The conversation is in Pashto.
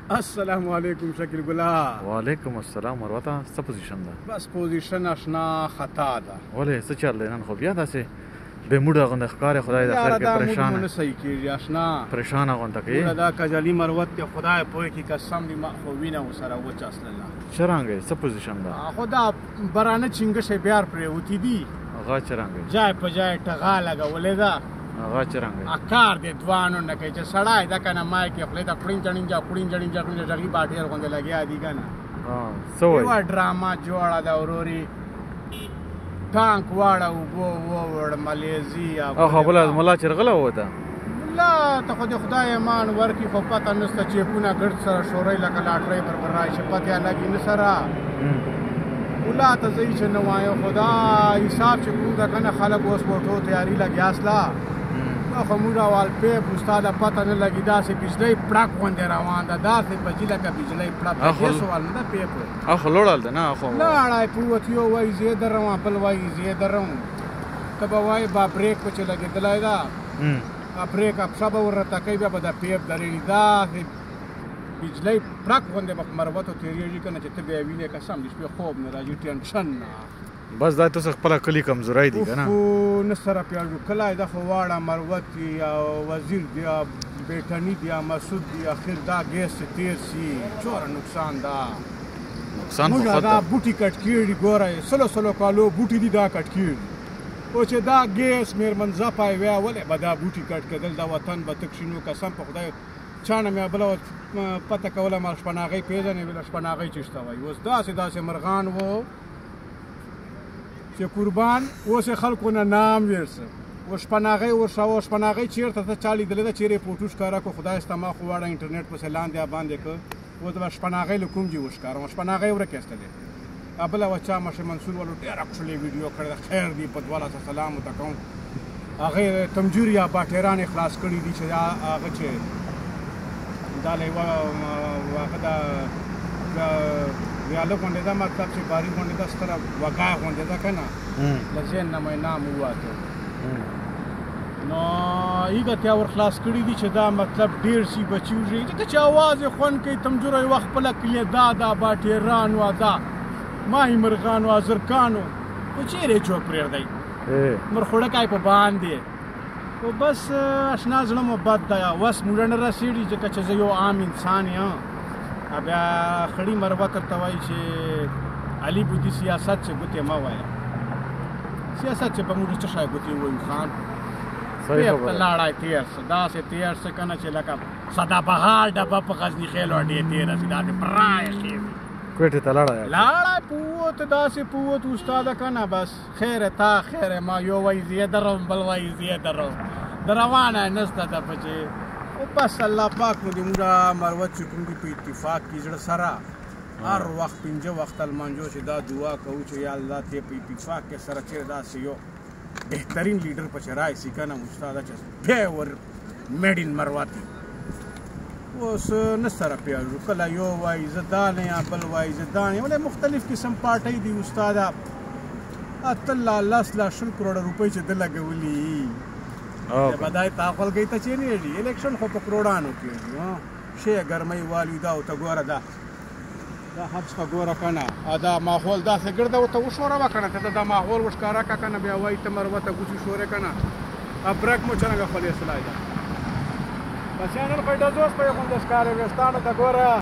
السلام علیکم شکیل ګلا. وعلیکم السلام ورته. څه پوزیشن ده؟ بس پوزیشن اشنا خطا ده. ولې څه چل دی نن خو بیا داسې بې موډه غوندې ښکارې خدای د خیر کې پریشانه نه صحیح کېږي اشنا پریشانه غونډه کوي دا کجلي مروت دی خدای پوهې کې قسم دی ما خو وینه ورسره وچه اصلله څرنګه څه پوزیشن ده؟ خو دا برانه چینګښې بیار پرېوتي دي هغه څرنګه جای په جای ټغا لګولې ده هغه څرنګه کار دی دوانو نه کوي چې سړی ده که نه مای کې خولې ته کړینجه ډینجه کړینجه ډینجه کړینجه ډغي باټیر غوندې لګیا دي که نه څه وایي یوه ډرامه جوړه ده وروري ټانک واړه اوبو ووړ ملیزي اخو بله ملا چرغله ووته ملا ته خو د خدای امان ورکړي خو پته نشته چیپونه ګرد سره شورۍ لکه لاټرۍ بربر راشي پته یې لګي نه سره ملا ته زه چې نه وایم خو دا حساب چې کوم ده که نه خلک اوس موټو تیاري لګیاسله خو موږ وال پیپ استاده پته نه لګي داسې بجلۍ پړک غوندې روان ده داسې بجي لکه بجلۍ پړک دې سوال نه ده پیپ اخو لوړل ده نه اخو لاړی پروت یو وایي زه درم بل وایي زه درم ته به وایي با بریک په چې لګېدلی ده بریک پښه به ورته کوي بیا به د پیپ درېږي داسې بجلۍ پړک غوندې به په مروتو تېرېږي که نه چې ته بیا یې وینې قسم د شپې خوب نه راځي ټینشن نه بس دا تاسو خپله کلي کمزوری دي که نه نه سره پیاږو کلی ده خو واړه مروت دي یا وزیر دي یا بیټني دي یا مسعود دي اخر دا ګیس چې تېر سي چوره نقصان ده نقصان خو موږ دا بوټي کټ کېږي ګوره سلو کالو بوټي دي دا کټ کېږي او چې دا ګیس میرمن زپای ویا ولې به دا بوټي کټ کېدل دا وطن به تک شي نو قسم په خدای چا نه مې بله پته کوله ما شپناغۍ پېژنې ویله شپناغۍ چې شته وایي اوس داسې مرغان وو چې قربان اوس یې خلکو نه نام ویرسه و شپناغۍ ورشوه شپناغۍ چېرته ته چا لیدلی ده چېرې فوټو ښکاره کړو خدای سته ما خو واړه انټرنیټ پسې لاندې باندې کړ اوس به شپناغۍ له کوم ځای وښکارم شپناغۍ ورکې ایستلې بله وه چا مشر منصور والو ډېره ښکلې ویډیو کړې ده خیر دی په 1200 سلام ورته کوم هغې تمجور یا باټیران یې خلاص کړي دي چې هغه چې دا له یوه هغه د ویاله غونډې ده مطلب چې باري غونډې ده ستره وګای غونډې ده که نه له ذهن نه مې نام وواته نو هغه ته ور خلاص کړي دي چې دا مطلب ډېر شي بچي وژي ځکه چې اواز یې خوند کوي تمجوره یې وخت خپله کلي دا باټیران و دا ماهي مرغان و زرکانو خو چېرې چوک پرېږدی مرخوړکی په باندې خو بس اشنا زړه مو بد ده وس موږ نه رسېږي ځکه چې زه یو عام انسان یم بیا خړی مروت ورته وایي چې علي بودي سیاست چې ګوتې مه وایه سیاست چې به موږ څه شی ګوتې ووایو خان پیپ ته لاړی تېر شه داسې تېر شه که نه چې لکه سدابهار ډبه په غزني خیل اډې تېره شي داسې پرای خېږي کوټې ته لاړی پووت داسې پووت استاده که نه بس خیر تا خیر ما یو وایي زه درم بل وایي زه درم د روانه نسته ده په چې بس الله پاک نو د موږ مروت چې کوم دي په اتفاق کې زړه سره هر وخت 5 وخت لمانځو چې دا دعا کوو چې یا الله ته په اتفاق کې سره چېرې داسې یو بهترین لیډر پسې راشي که نه استاده چې پیور میډ ان مروت اوس نه سره پیاږو کله یو وایي زه دا نه یم بل وایي زه دا نه یم ولې مختلف قسم پارټۍ دي استاده اتله 10 کروڑه روپۍ چې ده لګولي بدای تاخل گئی ته چیرې دی الیکشن خو په کروڑانو کېږي شی ګرمۍ والي دا ورته ګوره دا حبس ته ګوره که نه دا ماحول داسې ګرده ورته وښوروه که نه ته دا ماحول وښکاره کړه که نه بیا وایي ته مروته ګوچې شورې که نه برک مو څرنګه خولې سلای ده بچیانو خو ډزوس په یې غوندې ښکارې ویښتانو ته ګوره